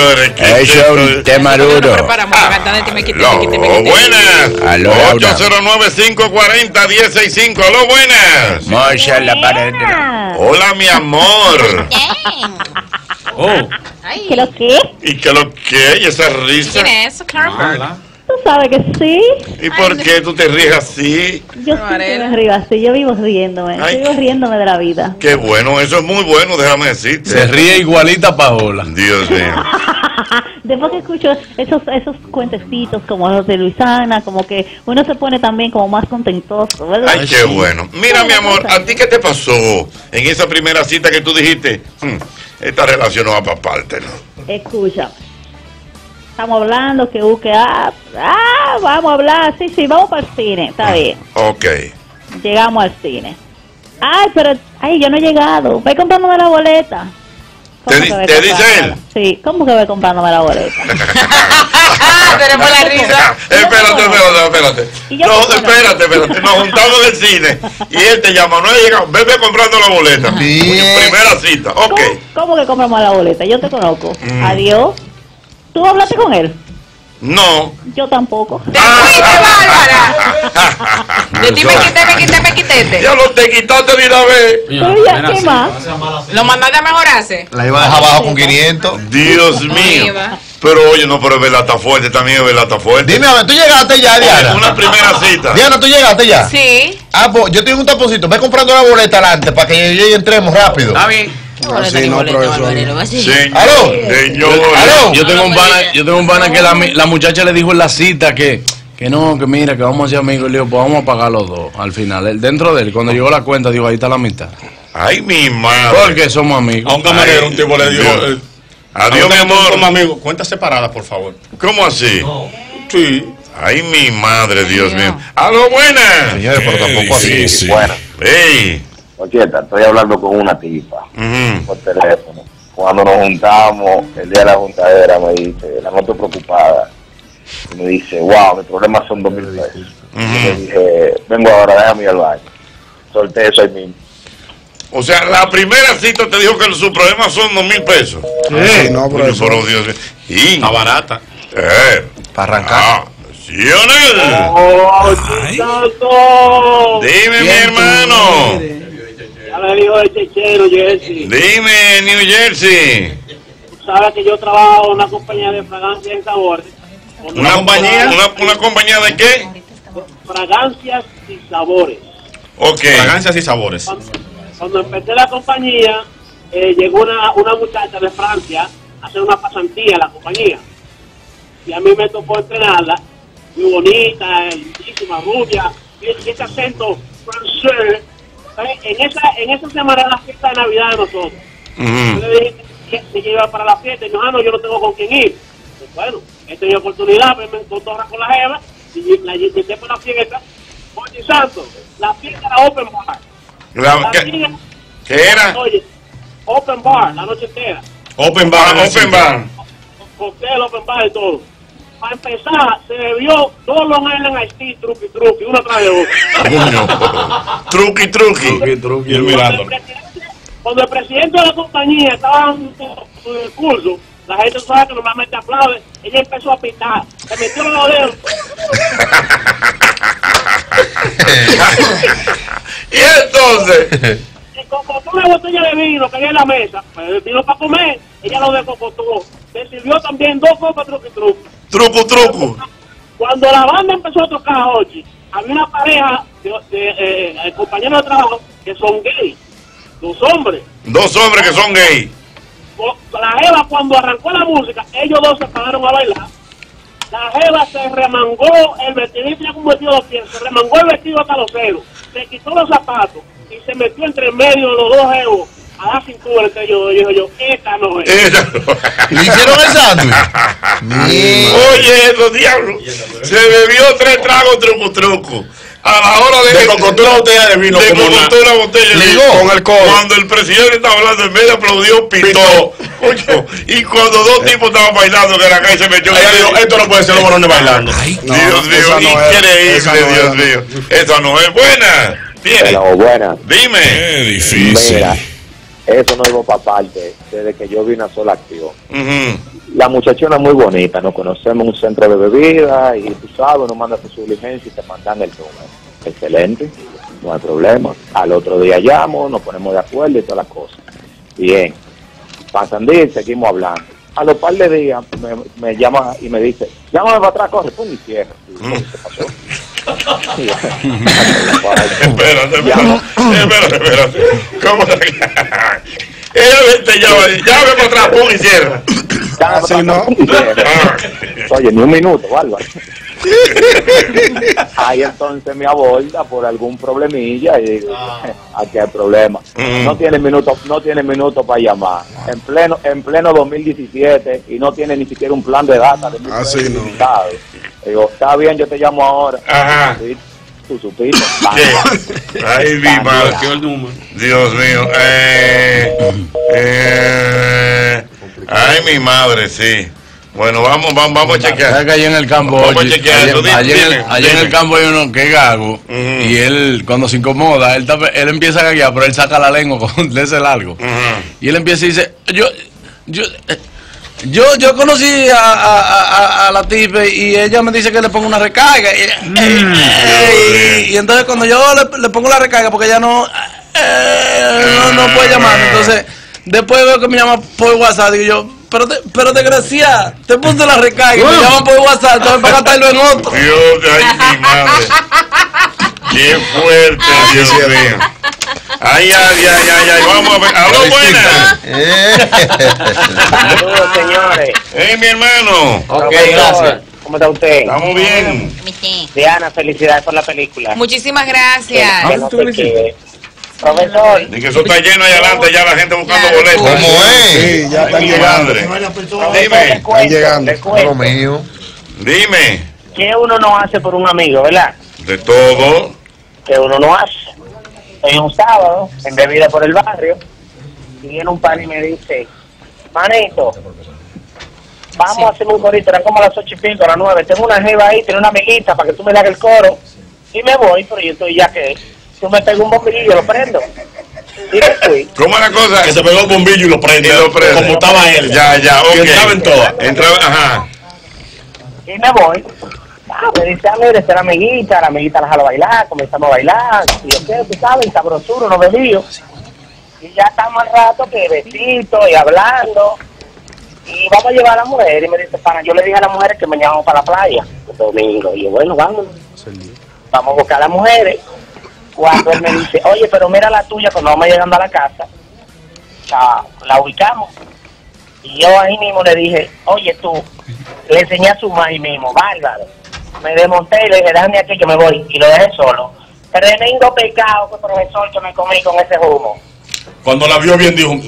señores. Eso es un tema duro. Buenas. Aló, 809-540-1065. Aló, buenas. Mocha la pared. Hola, mi amor. Oh. ¿Qué lo que? ¿Y qué lo que? ¿Y esa risa? ¿Quién es eso? Karen Bird. Tú sabes que sí. ¿Y por qué tú te ríes así? Yo siempre me río así, yo vivo riéndome. Ay, Yo vivo riéndome de la vida. Qué bueno, eso es muy bueno, déjame decirte. Se ríe igualita a Paola. Dios mío. Después que escucho esos cuentecitos como los de Luisana, como que uno se pone también como más contentoso, ¿verdad? Ay, qué bueno. Mira, mi amor, ¿a ti qué te pasó en esa primera cita que tú dijiste? Esta relación no va para parte, ¿no? Escucha. Estamos hablando vamos a hablar, sí, vamos para el cine, está bien. Ok. Llegamos al cine. Yo no he llegado, ve comprándome la boleta. ¿Te dice él? Sí, ¿cómo que ve comprándome la boleta? Tenemos la risa. Espérate. No, ¿Y espérate. Nos juntamos en el cine y él te llama, no he llegado, vete comprando la boleta. Primera cita, ok. ¿Cómo que compramos la boleta? Yo te conozco. Adiós. ¿Tú hablaste con él? No. Yo tampoco. ¡Te fuiste, Bárbara! De ti me quité. Ya lo te quitaste de una vez. Pero ya, ¿qué más? ¿Lo mandaste a mejorarse? La iba a dejar abajo con 500. Dios mío. Pero oye, no, pero es verdad, está fuerte, también es verdad, está fuerte. Dime, a ver, ¿tú llegaste ya, Diana? Una primera cita. Diana, ¿tú llegaste ya? Sí. Pues yo tengo un taponcito. Ve comprando la boleta adelante para que yo y entremos rápido. Está bien. Así no, profesor. ¿Aló? ¿Aló? Yo tengo un pana que la muchacha le dijo en la cita que mira, que vamos a ser amigos. Le digo, pues vamos a pagar los dos al final. Él, dentro de él, cuando llegó la cuenta, dijo, ahí está la mitad. Ay, mi madre. Porque somos amigos. A un camarero, un tipo le dijo, adiós, mi amor. Somos amigos, cuentas separadas, por favor. ¿Cómo así? Sí. Ay, mi madre, Dios mío. ¡Aló, buenas! Señores, pero tampoco así. Sí. Bueno, ¡Ey! Ocheta, estoy hablando con una tipa Ujú. por teléfono. Cuando nos juntamos, el día de la juntadera, me dice, la noto preocupada. Y me dice, wow, mi problema son 2,000 pesos. Y le dije, vengo ahora, déjame ir al baño. Solté eso ahí mismo. O sea, la primera cita te dijo que su problema son 2,000 pesos. Sí, no, profesor. Pero Dios mío. Y, Está barata. Para arrancar. Sionel. Dime, mi hermano. Ya me dijo el chechero, Jersey. Dime, New Jersey. Sabes que yo trabajo en una compañía de fragancias y sabores. ¿Una compañía? ¿Una compañía de qué? Fragancias y sabores. Ok. Fragancias y sabores. Cuando empecé la compañía, llegó una muchacha de Francia a hacer una pasantía a la compañía. Y a mí me tocó entrenarla, muy bonita, lindísima, rubia, y ese acento francés. En esa semana era la fiesta de Navidad de nosotros. Yo le dije que se iba para la fiesta y me dijo, no, yo no tengo con quién ir. Pues, bueno, he tenido oportunidad, me encontré con la jeva y la llevé para la fiesta. Oye, santo, la fiesta era open bar. ¿Qué era? Oye, open bar, la noche entera. Open bar. Hotel, open bar y todo. Para empezar, se bebió 2 Long Island Iced Tea, truqui, una tras de otra. Truqui. Y él mirando. Cuando el presidente de la compañía estaba en el curso, la gente sabe que normalmente aplaude, ella empezó a pitar, se metió los dedos. Y entonces, Y cocotó una botella de vino que había en la mesa, el vino para comer, ella lo descocotó. Le sirvió también 2 copas truqui. truco. Cuando la banda empezó a tocar, oye, había una pareja de compañeros de trabajo que son gays, 2 hombres. 2 hombres que son gay. La jeva, cuando arrancó la música, ellos 2 se pararon a bailar. La jeva se remangó el vestido, tenía como vestido de piel, se remangó el vestido hasta los dedos, se quitó los zapatos y se metió entre medio de los 2 jevos a la cintura entre ellos. Dijo yo, esta no es. ¿Le hicieron el sándwich? Oye, los diablos. Se bebió 3 tragos truco. A la hora de cocotó una botella de vino. Una botella de vino. Con el codo. Cuando el presidente estaba hablando, en medio aplaudió, pitó. Oye, y cuando 2 tipos estaban bailando, que la calle se metió. Ella dijo, esto no puede ser los varones bailando. Dios mío, increíble, Dios mío. Esa no es buena. Bien. Pero buena. Dime. Mira, Eso no iba para parte desde que yo vi una sola acción. Ujú. La muchachona es muy bonita, nos conocemos en un centro de bebida y tú sabes, nos mandas tu diligencia y te mandan el número. Excelente, no hay problema. Al otro día llamo, nos ponemos de acuerdo y todas las cosas. Bien, pasan días, seguimos hablando. A los par de días me llama y me dice, llámame para atrás, corre, pum, y cierra. ¿Qué pasó? Espérate. ¿Cómo? Ella te llama, llame para atrás, pum, y cierra. Así no. Oye, ni un minuto, bárbaro. Ahí entonces me aborda por algún problemilla y digo, aquí hay problema. No tiene minuto para llamar. En pleno 2017 y no tiene ni siquiera un plan de data de mi Así no. Digo, está bien, yo te llamo ahora. Ajá. Sí, tú supiste. Ay, mi madre. Dios mío. Ay, mi madre, sí. Bueno, vamos a chequear. ¿Sabes que allá en el campo, Vamos a oye, chequear eso. allá en el campo hay uno que es gago, y él, cuando se incomoda, él empieza a gaguear, pero él saca la lengua con ese largo. Y él empieza y dice, yo conocí a la tipa y ella me dice que le pongo una recarga. Y entonces cuando yo le pongo la recarga, porque ella no puede llamar, entonces después veo que me llama por WhatsApp, digo yo, pero desgraciada, te puse la recarga y me llaman por WhatsApp, entonces para gastarlo en otro. Dios, ay, mi madre. Qué fuerte, Dios mío. Ay, vamos a ver. ¡Aló, buenas! Saludos, señores. ¡Hey, mi hermano! Ok, gracias. ¿Cómo está usted? Estamos bien. Diana, felicidades por la película. Muchísimas gracias. Que no sé qué. Profesor. Y que eso está lleno ahí adelante, ya la gente buscando boletos. ¿Cómo es? Sí, ya están Mi llegando. madre. Dime. Están llegando. Lo mío. Dime. ¿Qué uno no hace por un amigo, verdad? De todo. Que uno no hace. En un sábado, en bebida por el barrio, y viene un pan y me dice, manito, vamos a hacer un corito, eran como las 8:05, las 9, tengo una jeva ahí, tengo una amiguita para que tú me hagas el coro, y me voy, pero yo estoy ya que tú me pegas un bombillo, lo prendo. Y me fui. ¿Cómo es la cosa? Que se pegó el bombillo y lo prende. Como estaba él. Ya, ok. Que entraba en todas. Entraba, ajá. Y me voy. Me dice, mire, esta es la amiguita la jalo a bailar, comenzamos a bailar, y yo qué, tú sabes, y sabrosuro, no bebío. Y ya estamos al rato que besito y hablando, y vamos a llevar a la mujer, y me dice, pana, yo le dije a las mujeres que me llevamos para la playa, el domingo, y yo, bueno, vamos a buscar a las mujeres. Cuando él me dice, oye, pero mira la tuya, cuando vamos llegando a la casa, la ubicamos. Y yo ahí mismo le dije, oye, tú, le enseñé a su mamá ahí mismo, bárbaro. Me desmonté y le dije, déjame aquí que me voy, y lo dejé solo. Tremendo pecado que profesor que me comí con ese humo. Cuando la vio bien dijo,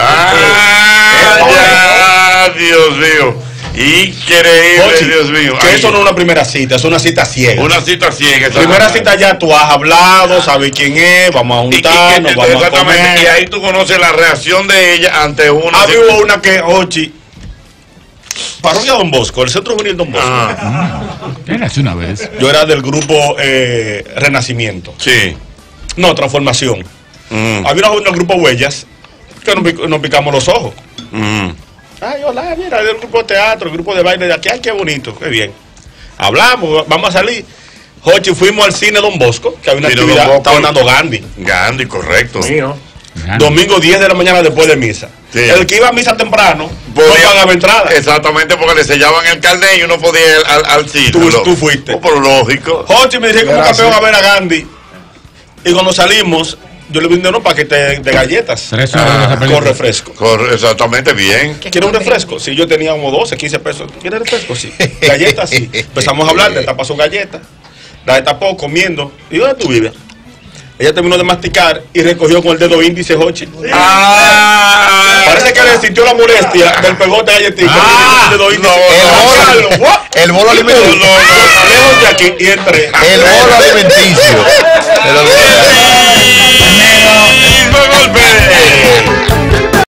Ya, Dios mío. Increíble, Ochi, Dios mío. que Ay, eso no es una primera cita, es una cita ciega. Una cita ciega. Primera cita ya tú has hablado, sabes quién es, vamos a juntarnos, vamos a exactamente, y comer. ahí tú conoces la reacción de ella ante una. Hubo una que, Ochi, parodia Don Bosco, el Centro Juvenil Don Bosco. Hace una vez. Yo era del grupo Renacimiento. Sí. No, Transformación. Había una joven del grupo Huellas que nos picamos los ojos. Ay, hola, mira, del grupo de teatro, el grupo de baile de aquí, ay, qué bonito, qué bien. Hablamos, vamos a salir. Jochi, fuimos al cine Don Bosco, que había una actividad, estaba dando Gandhi. Gandhi, correcto. Mío. Domingo 10 de la mañana después de misa. Sí. El que iba a misa temprano no Podía- pagaba entrada. Exactamente, porque le sellaban el carnet y uno podía ir al sitio. Tú fuiste. Por lógico. Jochi me dice como campeón a ver a Gandhi. Y cuando salimos, yo le brindé unos paquetes de galletas. 3 horas de esa película. Con refresco. Exactamente, bien. ¿Quieres un refresco? Sí, yo tenía como 12, 15 pesos. ¿Quieres refresco? Sí. Galletas, sí. Empezamos a hablar, le tapó su galleta. La destapó comiendo. ¿Y dónde tú vives? Ella terminó de masticar y recogió con el dedo índice Jochi. Parece que le sintió la molestia del pegote de galletita. El dedo índice. El bolo alimenticio. Lejos de aquí y entré. El bolo alimenticio.